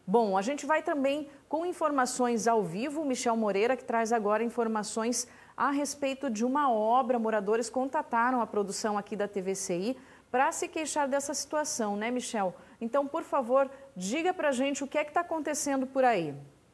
Bom, a gente vai também com informações ao vivo. O Michel Moreira, que traz agora informações a respeito de uma obra. Moradores contataram a produção aqui da TVCI para se queixar dessa situação, né, Michel? Então, por favor, diga para a gente o que é que está acontecendo por aí.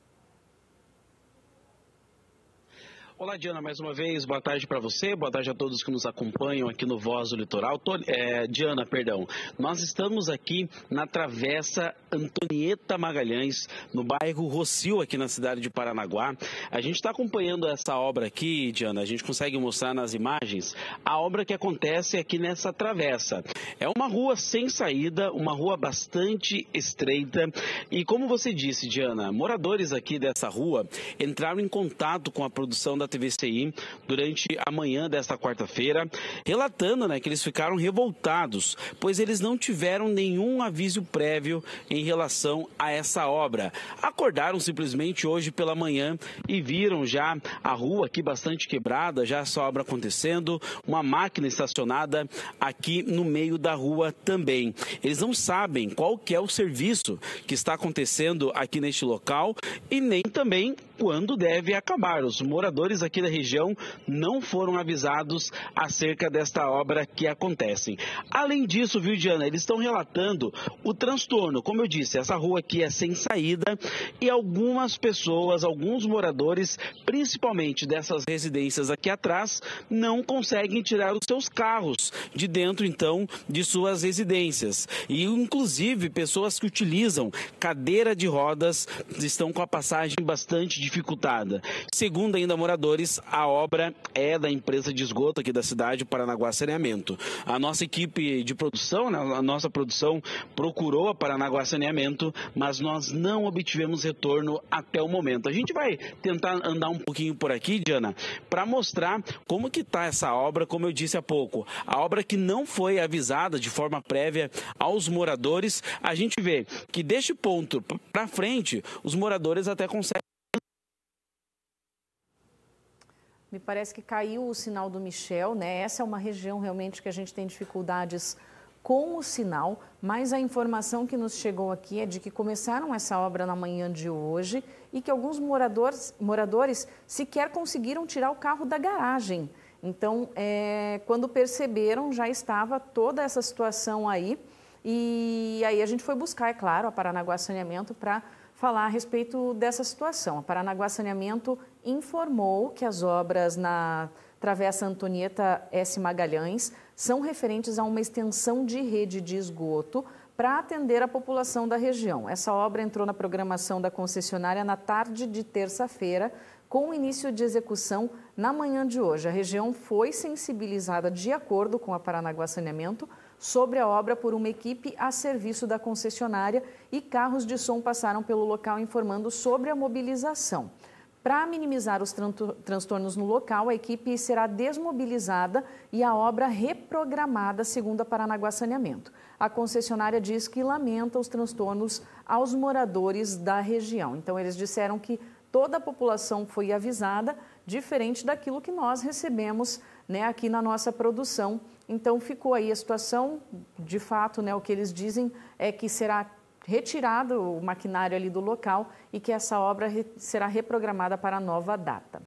Olá, Diana, mais uma vez, boa tarde para você, boa tarde a todos que nos acompanham aqui no Voz do Litoral. Diana, nós estamos aqui na Travessa Antonieta Magalhães, no bairro Rossio, aqui na cidade de Paranaguá. A gente está acompanhando essa obra aqui, Diana, a gente consegue mostrar nas imagens a obra que acontece aqui nessa travessa. É uma rua sem saída, uma rua bastante estreita e, como você disse, Diana, moradores aqui dessa rua entraram em contato com a produção da TVCI durante a manhã desta quarta-feira, relatando, que eles ficaram revoltados, pois eles não tiveram nenhum aviso prévio em relação a essa obra. Acordaram simplesmente hoje pela manhã e viram já a rua aqui bastante quebrada, já essa obra acontecendo, uma máquina estacionada aqui no meio da rua também. Eles não sabem qual que é o serviço que está acontecendo aqui neste local e nem também quando deve acabar. Os moradores aqui da região não foram avisados acerca desta obra que acontece. Além disso, viu, Diana, eles estão relatando o transtorno. Como eu disse, essa rua aqui é sem saída e algumas pessoas, alguns moradores, principalmente dessas residências aqui atrás, não conseguem tirar os seus carros de dentro, então, de suas residências. E, inclusive, pessoas que utilizam cadeira de rodas estão com a passagem bastante dificultada. Segundo ainda moradores, a obra é da empresa de esgoto aqui da cidade, Paranaguá Saneamento. A nossa equipe de produção, a nossa produção procurou a Paranaguá Saneamento, mas nós não obtivemos retorno até o momento. A gente vai tentar andar um pouquinho por aqui, Diana, para mostrar como que está essa obra, como eu disse há pouco. A obra que não foi avisada de forma prévia aos moradores, a gente vê que deste ponto para frente, os moradores até conseguem. Me parece que caiu o sinal do Michel, né? Essa é uma região realmente que a gente tem dificuldades com o sinal, mas a informação que nos chegou aqui é de que começaram essa obra na manhã de hoje e que alguns moradores sequer conseguiram tirar o carro da garagem. Então, quando perceberam, já estava toda essa situação aí e aí a gente foi buscar, é claro, a Paranaguá Saneamento para falar a respeito dessa situação. A Paranaguá Saneamento informou que as obras na Travessa Antonieta S. Magalhães são referentes a uma extensão de rede de esgoto para atender a população da região. Essa obra entrou na programação da concessionária na tarde de terça-feira, com início de execução na manhã de hoje. A região foi sensibilizada de acordo com a Paranaguá Saneamento sobre a obra por uma equipe a serviço da concessionária e carros de som passaram pelo local informando sobre a mobilização. Para minimizar os transtornos no local, a equipe será desmobilizada e a obra reprogramada, segundo a Paranaguá Saneamento. A concessionária diz que lamenta os transtornos aos moradores da região. Então, eles disseram que toda a população foi avisada, diferente daquilo que nós recebemos, aqui na nossa produção. Então, ficou aí a situação, de fato, o que eles dizem é que será retirado o maquinário ali do local e que essa obra será reprogramada para a nova data.